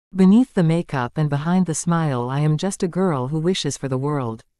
Beneath the makeup and behind the smile I am just a girl who wishes for the world.